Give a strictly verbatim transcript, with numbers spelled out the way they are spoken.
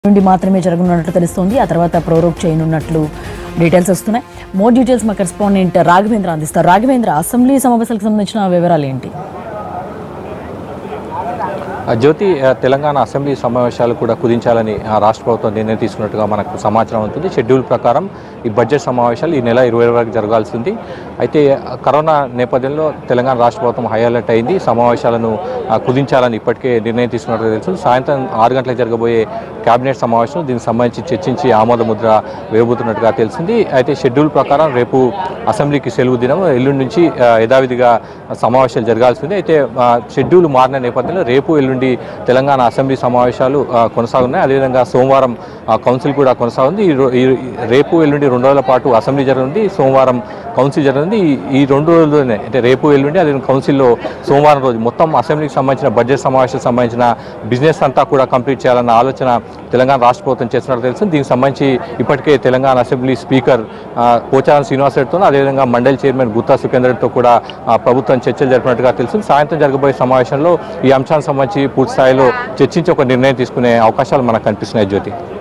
నుండి మాత్రమే జరగనున్నట్లు తెలుస్తోంది. ఆ తర్వాత ప్రోరోగ్ చేయనున్నట్లు డీటెయిల్స్ వస్తున్నాయి. మోర్ డీటెయిల్స్ మా కరెస్పాండెంట్ రాఘవేంద్ర అందిస్తారు. రాఘవేంద్ర, అసెంబ్లీ సమావేశాలకు సంబంధించిన వివరాలు ఏంటి? జ్యోతి, తెలంగాణ అసెంబ్లీ సమావేశాలు కూడా కుదించాలని రాష్ట్ర ప్రభుత్వం నిర్ణయం తీసుకున్నట్టుగా మనకు సమాచారం ఉంటుంది. షెడ్యూల్ ప్రకారం ఈ బడ్జెట్ సమావేశాలు ఈ నెల ఇరవై వరకు జరగాల్సింది. అయితే కరోనా నేపథ్యంలో తెలంగాణ రాష్ట్ర ప్రభుత్వం హై అలర్ట్ అయింది. సమావేశాలను కుదించాలని ఇప్పటికే నిర్ణయం తీసుకున్నట్టుగా తెలుస్తుంది. సాయంత్రం ఆరు గంటలకు జరగబోయే కేబినెట్ సమావేశం దీనికి సంబంధించి చర్చించి ఆమోద ముద్ర వేయబోతున్నట్టుగా తెలిసింది. అయితే షెడ్యూల్ ప్రకారం రేపు అసెంబ్లీకి సెలవు దినం, ఎల్లుండి నుంచి యథావిధిగా సమావేశాలు జరగాల్సింది. అయితే షెడ్యూల్ మారిన నేపథ్యంలో రేపు ఎల్లుండి తెలంగాణ అసెంబ్లీ సమావేశాలు కొనసాగున్నాయి. అదేవిధంగా సోమవారం కౌన్సిల్ కూడా కొనసాగుంది. ఈ రేపు ఎల్లుండి రెండు రోజుల పాటు అసెంబ్లీ జరగనుంది, సోమవారం కౌన్సిల్ జరగనుంది. ఈ రెండు రోజుల్లోనే అంటే రేపు ఎల్లుండి అదే కౌన్సిల్లో సోమవారం రోజు మొత్తం అసెంబ్లీకి సంబంధించిన బడ్జెట్ సమావేశాలకు సంబంధించిన బిజినెస్ అంతా కూడా కంప్లీట్ చేయాలన్న ఆలోచన తెలంగాణ రాష్ట్ర ప్రభుత్వం చేస్తున్నట్టు తెలుస్తుంది. దీనికి సంబంధించి ఇప్పటికే తెలంగాణ అసెంబ్లీ స్పీకర్ పోచారం శ్రీనివాసరెడ్డితో, అదేవిధంగా మండలి చైర్మన్ గుత్తా సుఖేందర్తో కూడా ప్రభుత్వం చర్చలు జరిపినట్టుగా తెలుస్తుంది. సాయంత్రం జరగబోయే సమావేశంలో ఈ అంశానికి సంబంధించి పూర్తి స్థాయిలో చర్చించి ఒక నిర్ణయం తీసుకునే అవకాశాలు మనకు కనిపిస్తున్నాయి. జ్యోతి.